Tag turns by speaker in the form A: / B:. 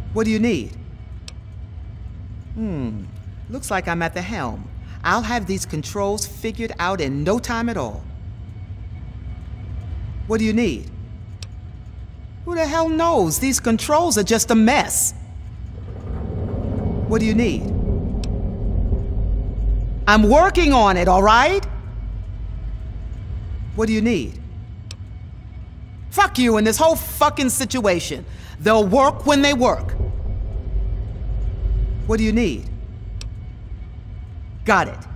A: What do you need? Looks like I'm at the helm. I'll have these controls figured out in no time at all. What do you need? Who the hell knows? These controls are just a mess. What do you need? I'm working on it, all right? What do you need? Fuck you and this whole fucking situation. They'll work when they work. What do you need? Got it.